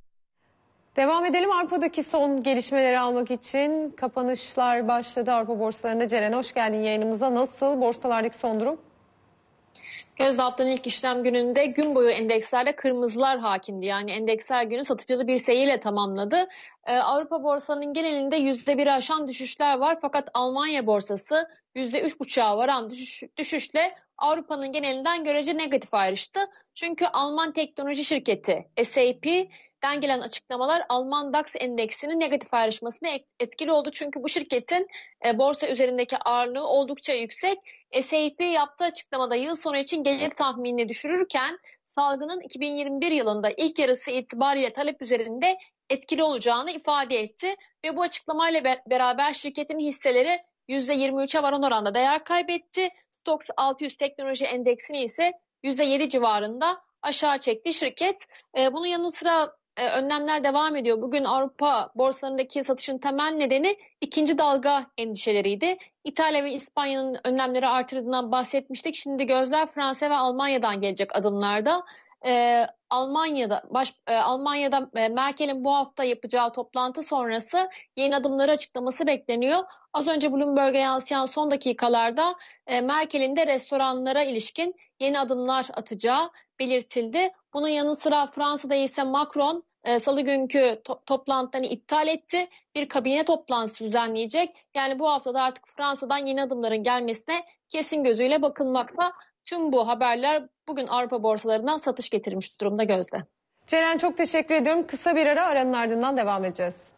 Devam edelim Avrupa'daki son gelişmeleri almak için. Kapanışlar başladı Avrupa borsalarında. Ceren, hoş geldin yayınımıza. Nasıl borsalardaki son durum? Gözde, haftanın ilk işlem gününde gün boyu endekslerde kırmızılar hakimdi. Yani endeksler günü satıcılı bir seyirle tamamladı. Ee, Avrupa borsanın genelinde yüzde biri aşan düşüşler var. Fakat Almanya borsası yüzde üç buçuğa varan düşüş, düşüşle Avrupa'nın genelinden görece negatif ayrıştı. Çünkü Alman teknoloji şirketi S A P'den gelen açıklamalar Alman DAX endeksinin negatif ayrışmasına etkili oldu. Çünkü bu şirketin e, borsa üzerindeki ağırlığı oldukça yüksek. S A P yaptığı açıklamada yıl sonu için gelir tahminini düşürürken salgının iki bin yirmi bir yılında ilk yarısı itibariyle talep üzerinde etkili olacağını ifade etti ve bu açıklamayla beraber şirketin hisseleri yüzde yirmi üçe varan oranda değer kaybetti. Stoxx altı yüz teknoloji endeksini ise yüzde yedi civarında aşağı çekti şirket. Bunun yanı sıra önlemler devam ediyor. Bugün Avrupa borsalarındaki satışın temel nedeni ikinci dalga endişeleriydi. İtalya ve İspanya'nın önlemleri artırdığından bahsetmiştik. Şimdi gözler Fransa ve Almanya'dan gelecek adımlarda. Ee, Almanya'da baş, e, Almanya'da e, Merkel'in bu hafta yapacağı toplantı sonrası yeni adımları açıklaması bekleniyor. Az önce Bloomberg'e yansıyan son dakikalarda e, Merkel'in de restoranlara ilişkin yeni adımlar atacağı belirtildi. Bunun yanı sıra Fransa'da ise Macron e, salı günkü to- toplantılarını iptal etti. Bir kabine toplantısı düzenleyecek. Yani bu haftada artık Fransa'dan yeni adımların gelmesine kesin gözüyle bakılmakta. Tüm bu haberler bugün Avrupa borsalarından satış getirmiş durumda Gözde. Ceren, çok teşekkür ediyorum. Kısa bir ara, aranın ardından devam edeceğiz.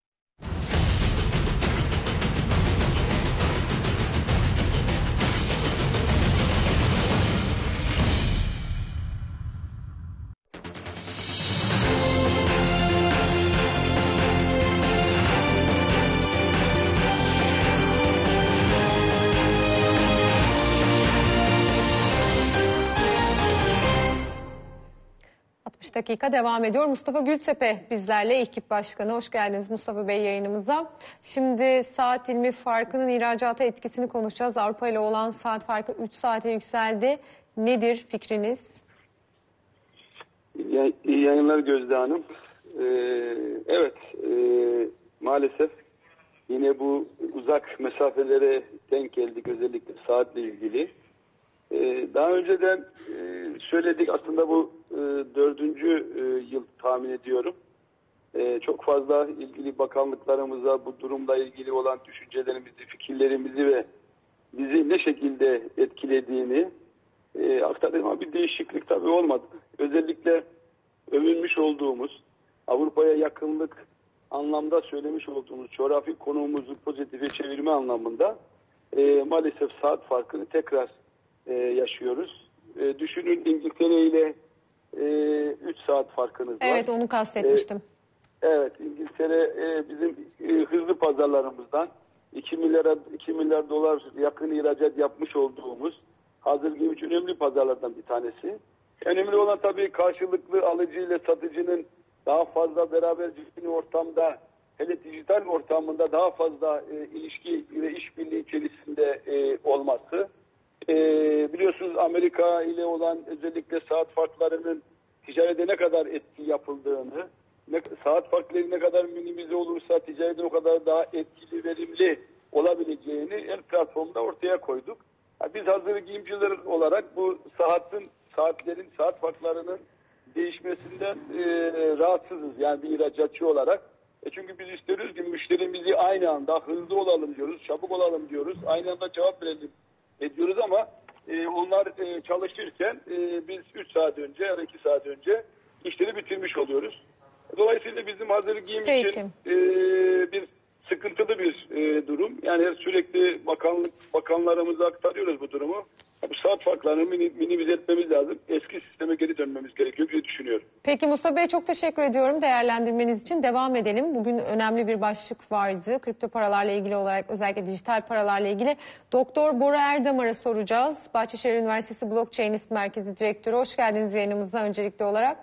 altmış dakika devam ediyor. Mustafa Gültepe bizlerle, ekip başkanı. Hoş geldiniz Mustafa Bey yayınımıza. Şimdi saat dilimi farkının ihracata etkisini konuşacağız. Avrupa ile olan saat farkı üç saate yükseldi. Nedir fikriniz? İyi yayınlar Gözde Hanım. Ee, evet, e, maalesef yine bu uzak mesafelere denk geldik, özellikle saatle ilgili. Ee, daha önceden e, söyledik, aslında bu e, dördüncü e, yıl tahmin ediyorum. e, çok fazla ilgili bakanlıklarımıza bu durumla ilgili olan düşüncelerimizi, fikirlerimizi ve bizi ne şekilde etkilediğini e, aktardım ama bir değişiklik tabii olmadı. Özellikle övünmüş olduğumuz, Avrupa'ya yakınlık anlamda söylemiş olduğumuz coğrafi konumumuzu pozitife çevirme anlamında e, maalesef saat farkını tekrar e, yaşıyoruz. E, düşünün İngiltere ile üç saat farkınız var. Evet, onu kastetmiştim. E, evet, İngiltere e, bizim e, hızlı pazarlarımızdan iki milyar iki milyar dolar yakın ihracat yapmış olduğumuz hazır giyim önemli pazarlardan bir tanesi. Önemli olan tabii karşılıklı alıcı ile satıcının daha fazla beraber ciddi ortamda, hele dijital ortamında daha fazla e, ilişki ve işbirliği içerisinde e, olması. E, biliyorsunuz Amerika ile olan özellikle saat farklarının ticarete ne kadar etki yapıldığını, ne, saat farkları ne kadar minimize olursa ticaretin o kadar daha etkili, verimli olabileceğini el platformda ortaya koyduk. Yani biz hazır giyimciler olarak bu saatin, saatlerin, saat farklarının değişmesinden e, rahatsızız. Yani bir ihracatçı olarak. E çünkü biz istiyoruz ki müşterimizi aynı anda hızlı olalım diyoruz, çabuk olalım diyoruz. Aynı anda cevap verelim ediyoruz ama e, onlar e, çalışırken e, biz üç saat önce ya da iki saat önce işleri bitirmiş oluyoruz. Dolayısıyla bizim hazır giyim Peki. için e, bir sıkıntılı bir e, durum. Yani sürekli bakanlık bakanlarımıza aktarıyoruz bu durumu. Bu saat farklarını minimize etmemiz lazım. Eski sisteme geri dönmemiz gerekiyor diye düşünüyorum. Peki Mustafa Bey, çok teşekkür ediyorum değerlendirmeniz için. Devam edelim. Bugün önemli bir başlık vardı. Kripto paralarla ilgili olarak, özellikle dijital paralarla ilgili. Doktor Bora Erdamar'a soracağız. Bahçeşehir Üniversitesi Blockchainist Merkezi Direktörü. Hoş geldiniz yayınımıza öncelikli olarak.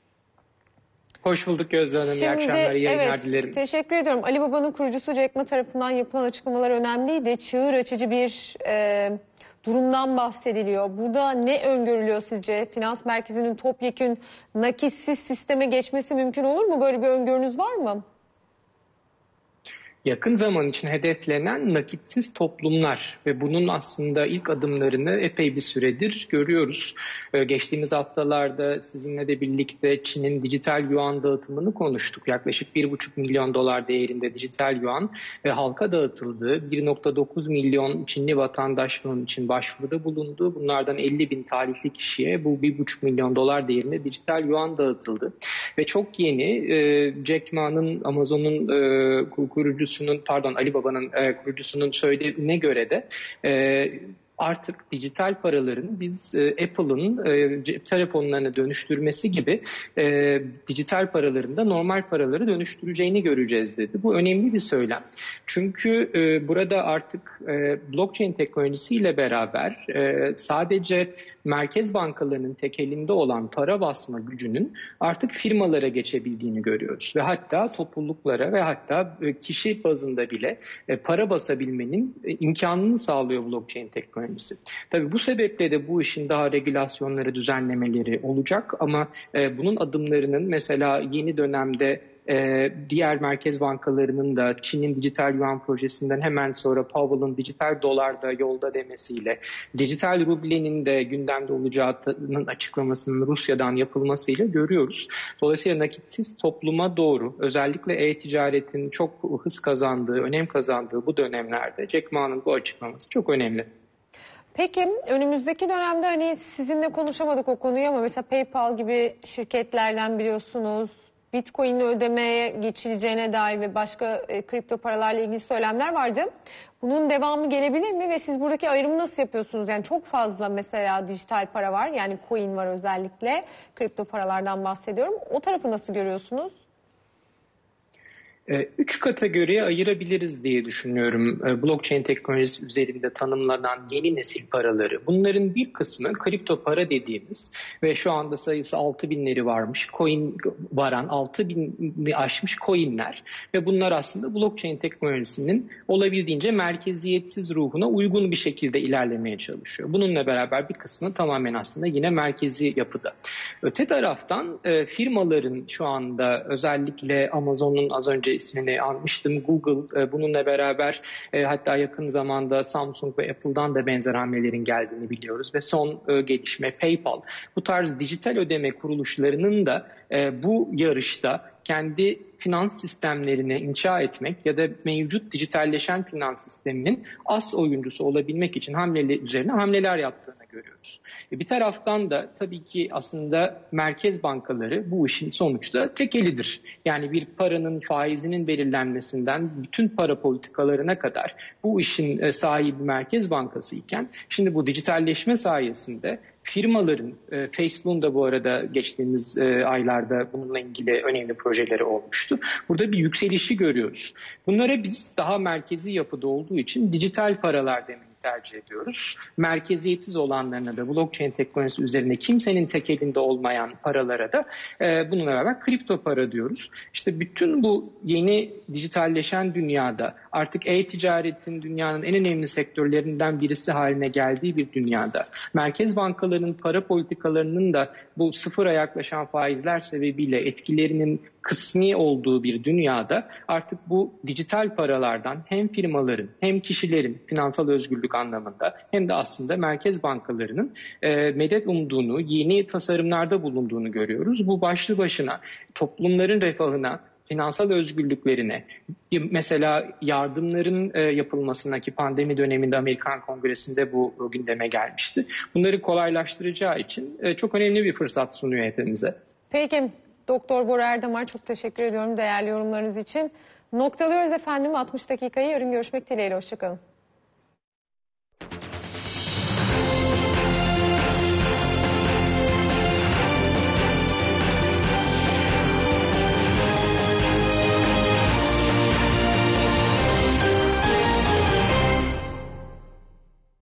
Hoş bulduk Gözde Hanım. İyi akşamlar, iyi yayınlar evet, dilerim. Teşekkür ediyorum. Ali Baba'nın kurucusu Jack Ma tarafından yapılan açıklamalar önemliydi. Çığır açıcı bir e, durumdan bahsediliyor. Burada ne öngörülüyor sizce? Finans merkezinin topyekün nakitsiz sisteme geçmesi mümkün olur mu? Böyle bir öngörünüz var mı? Yakın zaman için hedeflenen nakitsiz toplumlar ve bunun aslında ilk adımlarını epey bir süredir görüyoruz. Geçtiğimiz haftalarda sizinle de birlikte Çin'in dijital yuan dağıtımını konuştuk. Yaklaşık bir buçuk milyon dolar değerinde dijital yuan ve halka dağıtıldı. bir nokta dokuz milyon Çinli vatandaş bunun için başvuruda bulundu. Bunlardan elli bin talihli kişiye bu bir buçuk milyon dolar değerinde dijital yuan dağıtıldı. Ve çok yeni Jack Ma'nın, Amazon'un kurucusu pardon Ali Baba'nın e, kurucusunun söylediğine göre de e, artık dijital paraların biz e, Apple'ın e, cep telefonlarına dönüştürmesi gibi e, dijital paraların da normal paraları dönüştüreceğini göreceğiz dedi. Bu önemli bir söylem. Çünkü e, burada artık e, blockchain teknolojisiyle beraber e, sadece merkez bankalarının tekelinde olan para basma gücünün artık firmalara geçebildiğini görüyoruz. Ve hatta topluluklara ve hatta kişi bazında bile para basabilmenin imkanını sağlıyor blockchain teknolojisi. Tabii bu sebeple de bu işin daha regülasyonları, düzenlemeleri olacak ama bunun adımlarının mesela yeni dönemde Ee, diğer merkez bankalarının da Çin'in dijital yuan projesinden hemen sonra Powell'ın dijital dolar da yolda demesiyle, dijital rublenin de gündemde olacağının açıklamasının Rusya'dan yapılmasıyla görüyoruz. Dolayısıyla nakitsiz topluma doğru, özellikle e-ticaretin çok hız kazandığı, önem kazandığı bu dönemlerde Jack Ma'nın bu açıklaması çok önemli. Peki önümüzdeki dönemde hani sizinle konuşamadık o konuyu ama mesela PayPal gibi şirketlerden biliyorsunuz Bitcoin'le ödemeye geçileceğine dair ve başka e, kripto paralarla ilgili söylemler vardı. Bunun devamı gelebilir mi ve siz buradaki ayrımı nasıl yapıyorsunuz? Yani çok fazla mesela dijital para var, yani coin var, özellikle kripto paralardan bahsediyorum. O tarafı nasıl görüyorsunuz? Üç kategoriye ayırabiliriz diye düşünüyorum blockchain teknolojisi üzerinde tanımlanan yeni nesil paraları. Bunların bir kısmı kripto para dediğimiz ve şu anda sayısı altı binleri varmış, coin varan altı bini aşmış coinler ve bunlar aslında blockchain teknolojisinin olabildiğince merkeziyetsiz ruhuna uygun bir şekilde ilerlemeye çalışıyor. Bununla beraber bir kısmı tamamen aslında yine merkezi yapıda. Öte taraftan firmaların şu anda özellikle Amazon'un az önce ismini almıştım. Google bununla beraber hatta yakın zamanda Samsung ve Apple'dan da benzer hamlelerin geldiğini biliyoruz ve son gelişme PayPal. Bu tarz dijital ödeme kuruluşlarının da bu yarışta kendi finans sistemlerini inşa etmek ya da mevcut dijitalleşen finans sisteminin as oyuncusu olabilmek için hamleler üzerine hamleler yaptığını görüyoruz. Bir taraftan da tabii ki aslında merkez bankaları bu işin sonuçta tekelidir. Yani bir paranın faizinin belirlenmesinden bütün para politikalarına kadar bu işin sahibi Merkez Bankası iken şimdi bu dijitalleşme sayesinde firmaların, Facebook'un da bu arada geçtiğimiz aylarda bununla ilgili önemli projeleri olmuştu. Burada bir yükselişi görüyoruz. Bunlara biz daha merkezi yapıda olduğu için dijital paralar demeyi tercih ediyoruz. Merkeziyetsiz olanlarına da blockchain teknolojisi üzerine kimsenin tek elinde olmayan paralara da e, bununla beraber kripto para diyoruz. İşte bütün bu yeni dijitalleşen dünyada artık e-ticaretin dünyanın en önemli sektörlerinden birisi haline geldiği bir dünyada merkez bankalarının para politikalarının da bu sıfıra yaklaşan faizler sebebiyle etkilerinin kısmi olduğu bir dünyada artık bu dijital paralardan hem firmaların hem kişilerin finansal özgürlük anlamında hem de aslında merkez bankalarının e, medet umduğunu, yeni tasarımlarda bulunduğunu görüyoruz. Bu başlı başına toplumların refahına, finansal özgürlüklerine, mesela yardımların e, yapılmasına ki pandemi döneminde Amerikan Kongresi'nde bu gündeme gelmişti. Bunları kolaylaştıracağı için e, çok önemli bir fırsat sunuyor hepimize. Peki. Doktor Bora Erdemar, çok teşekkür ediyorum değerli yorumlarınız için. Noktalıyoruz efendim altmış dakikayı. Yarın görüşmek dileğiyle. Hoşçakalın.